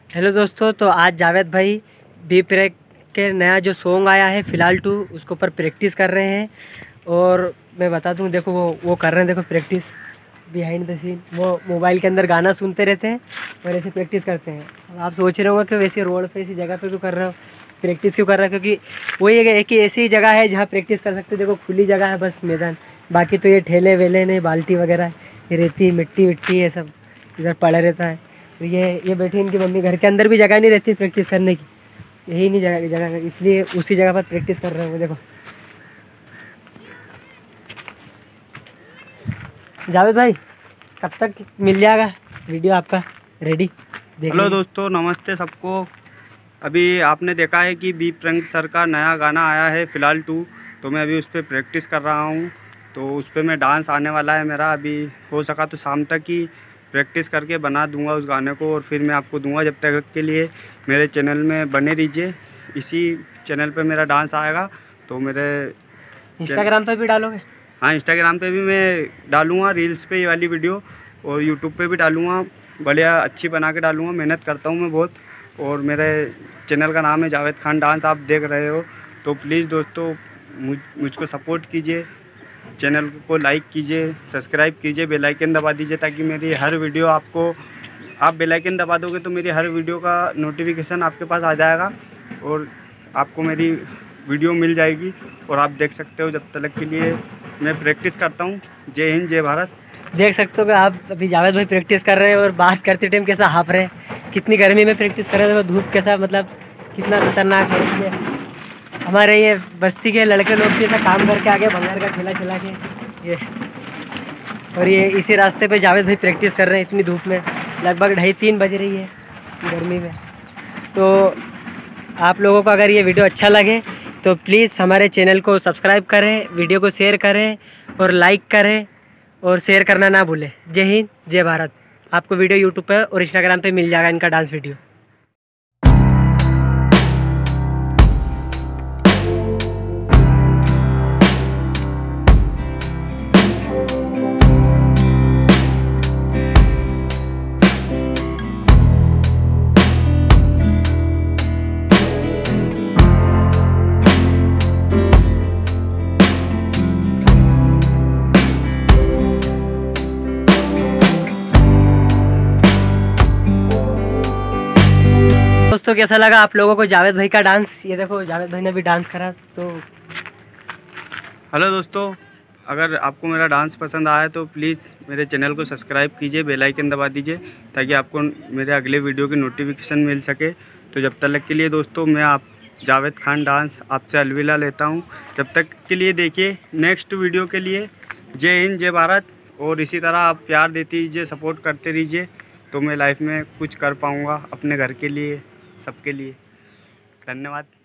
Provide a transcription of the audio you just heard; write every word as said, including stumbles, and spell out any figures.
Hello दोस्तों, तो आज जावेद भाई बी प्रैक के नया जो सॉन्ग आया है फ़िलहाल टू, उसके ऊपर प्रैक्टिस कर रहे हैं। और मैं बता दूं, देखो वो वो कर रहे हैं, देखो प्रैक्टिस बिहाइंड द सीन। वो मोबाइल के अंदर गाना सुनते रहते हैं और ऐसे प्रैक्टिस करते हैं। अब आप सोच रहे होंगे कि वैसे रोड पे ऐसी जगह पे क्यों कर रहे हो, प्रैक्टिस क्यों कर रहे हो? क्योंकि वही एक ही ऐसी जगह है जहाँ प्रैक्टिस कर सकते हो। देखो खुली जगह है, बस मैदान। बाकी तो ये ठेले वेले नहीं, बाल्टी वगैरह, ये रेती मिट्टी विट्टी ये सब इधर पड़ा रहता है। तो ये ये बैठी इनकी मम्मी, घर के अंदर भी जगह नहीं रहती प्रैक्टिस करने की, यही नहीं जगह जगह इसलिए उसी जगह पर प्रैक्टिस कर रहे हैं वो। देखो जावेद भाई, कब तक मिल जाएगा वीडियो आपका रेडी? हेलो दोस्तों, नमस्ते सबको। अभी आपने देखा है कि बी प्रैंक सर का नया गाना आया है फ़िलहाल टू, तो मैं अभी उस पर प्रैक्टिस कर रहा हूँ। तो उस पर मैं डांस आने वाला है मेरा। अभी हो सका तो शाम तक ही प्रैक्टिस करके बना दूंगा उस गाने को, और फिर मैं आपको दूंगा। जब तक के लिए मेरे चैनल में बने रहिए। इसी चैनल पे मेरा डांस आएगा, तो मेरे इंस्टाग्राम पे भी डालोगे? हाँ, इंस्टाग्राम पे भी मैं डालूँगा, रील्स पे ये वाली वीडियो, और यूट्यूब पे भी डालूँगा। बढ़िया अच्छी बना के डालूँगा। मेहनत करता हूँ मैं बहुत। और मेरे चैनल का नाम है जावेद खान डांस, आप देख रहे हो। तो प्लीज़ दोस्तों, मुझ मुझको सपोर्ट कीजिए, चैनल को लाइक कीजिए, सब्सक्राइब कीजिए, बेल आइकन दबा दीजिए, ताकि मेरी हर वीडियो आपको, आप बेल आइकन दबा दोगे तो मेरी हर वीडियो का नोटिफिकेशन आपके पास आ जाएगा और आपको मेरी वीडियो मिल जाएगी और आप देख सकते हो। जब तक के लिए मैं प्रैक्टिस करता हूँ। जय हिंद, जय भारत। देख सकते हो कि आप अभी जावेद भाई प्रैक्टिस कर रहे हैं और बात करते टाइम कैसा हाँफ रहे हैं, कितनी गर्मी में प्रैक्टिस कर रहे हैं। तो धूप कैसा, मतलब कितना खतरनाक है। ये हमारे ये बस्ती के लड़के लोग भी ऐसा काम करके आगे भंगार का ठेला चला के ये, और ये इसी रास्ते पे जावेद भाई प्रैक्टिस कर रहे हैं इतनी धूप में। लगभग ढाई तीन बज रही है गर्मी में। तो आप लोगों को अगर ये वीडियो अच्छा लगे तो प्लीज़ हमारे चैनल को सब्सक्राइब करें, वीडियो को शेयर करें और लाइक करें, और शेयर करना ना भूलें। जय हिंद, जय भारत। आपको वीडियो यूट्यूब पे और इंस्टाग्राम पे मिल जाएगा इनका डांस वीडियो। दोस्तों कैसा लगा आप लोगों को जावेद भाई का डांस? ये देखो जावेद भाई ने भी डांस करा। तो हेलो दोस्तों, अगर आपको मेरा डांस पसंद आया तो प्लीज़ मेरे चैनल को सब्सक्राइब कीजिए, बेल आइकन दबा दीजिए, ताकि आपको मेरे अगले वीडियो की नोटिफिकेशन मिल सके। तो जब तक के लिए दोस्तों, मैं आप जावेद खान डांस आपसे अलविदा लेता हूँ। जब तक के लिए देखिए नेक्स्ट वीडियो के लिए। जय हिंद, जय भारत। और इसी तरह आप प्यार देते रहिए, सपोर्ट करते रहिए, तो मैं लाइफ में कुछ कर पाऊँगा अपने घर के लिए, सबके लिए। धन्यवाद।